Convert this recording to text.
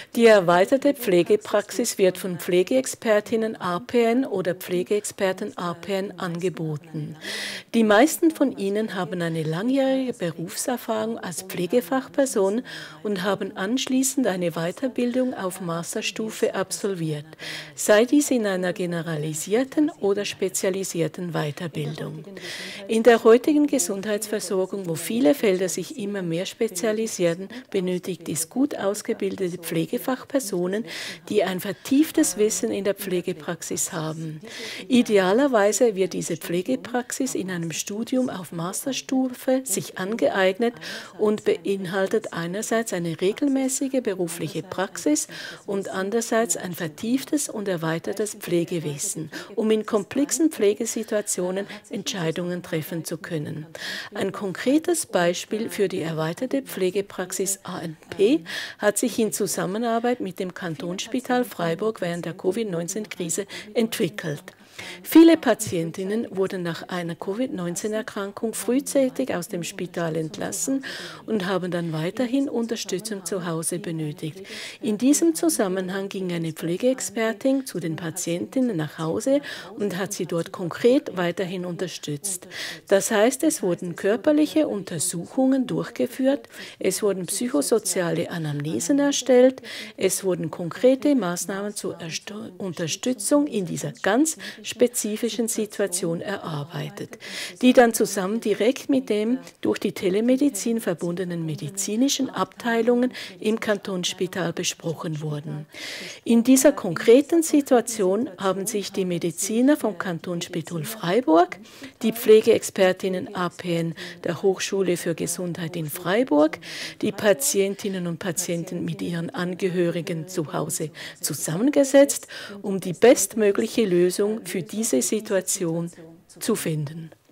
Die erweiterte Pflegepraxis wird von Pflegeexpertinnen APN oder Pflegeexperten APN angeboten. Die meisten von ihnen haben eine langjährige Berufserfahrung als Pflegefachperson und haben anschließend eine Weiterbildung auf Masterstufe absolviert, sei dies in einer generalisierten oder spezialisierten Weiterbildung. In der heutigen Gesundheitsversorgung, wo viele Felder sich immer mehr spezialisieren, benötigt es gut ausgebildete Pflegefachpersonen, die ein vertieftes Wissen in der Pflegepraxis haben. Idealerweise wird diese Pflegepraxis in einem Studium auf Masterstufe sich angeeignet und beinhaltet einerseits eine regelmäßige berufliche Praxis und andererseits ein vertieftes und erweitertes Pflegewissen, um in komplexen Pflegesituationen Entscheidungen treffen zu können. Ein konkretes Beispiel für die erweiterte Pflegepraxis ANP hat sich in Zusammenarbeit mit dem Kantonsspital Freiburg während der Covid-19-Krise entwickelt. Viele Patientinnen wurden nach einer Covid-19-Erkrankung frühzeitig aus dem Spital entlassen und haben dann weiterhin Unterstützung zu Hause benötigt. In diesem Zusammenhang ging eine Pflegeexpertin zu den Patientinnen nach Hause und hat sie dort konkret weiterhin unterstützt. Das heißt, es wurden körperliche Untersuchungen durchgeführt, es wurden psychosoziale Anamnesen erstellt, es wurden konkrete Maßnahmen zur Unterstützung in dieser ganz spezifischen Situation erarbeitet, die dann zusammen direkt mit dem durch die Telemedizin verbundenen medizinischen Abteilungen im Kantonsspital besprochen wurden. In dieser konkreten Situation haben sich die Mediziner vom Kantonsspital Freiburg, die Pflegeexpertinnen APN der Hochschule für Gesundheit in Freiburg, die Patientinnen und Patienten mit ihren Angehörigen zu Hause zusammengesetzt, um die bestmögliche Lösung für diese Situation zu finden.